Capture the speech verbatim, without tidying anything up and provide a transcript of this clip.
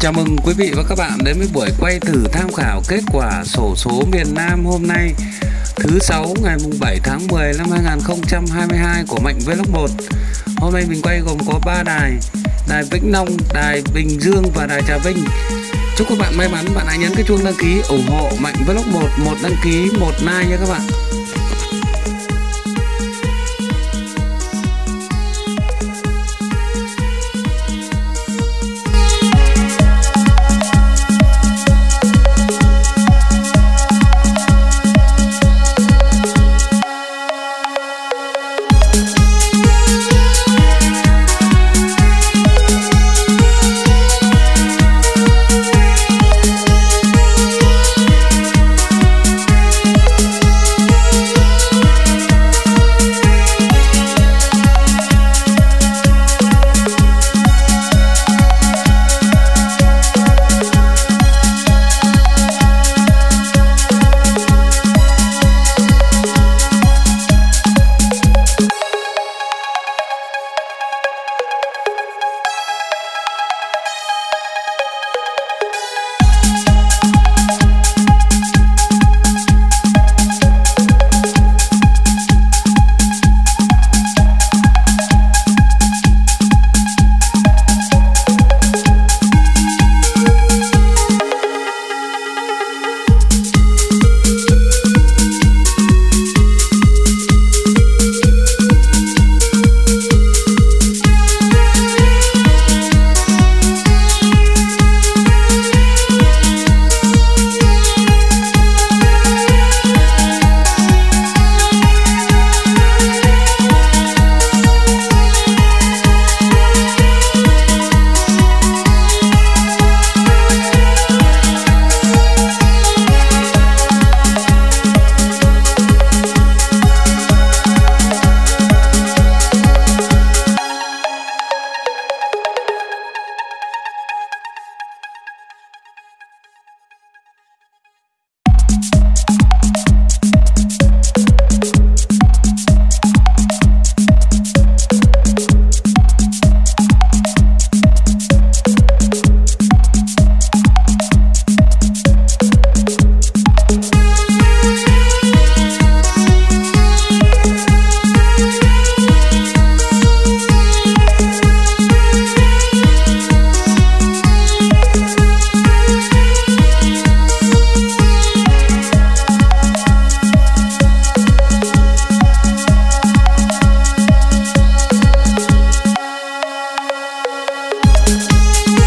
Chào mừng quý vị và các bạn đến với buổi quay thử tham khảo kết quả xổ số miền Nam hôm nay thứ sáu ngày bảy tháng mười năm hai nghìn không trăm hai mươi hai của Mạnh Vlog một. Hôm nay mình quay gồm có ba đài: đài Vĩnh Long, đài Bình Dương và đài Trà Vinh. Chúc các bạn may mắn. Bạn hãy nhấn cái chuông đăng ký ủng hộ Mạnh Vlog một, một đăng ký, một like nha các bạn.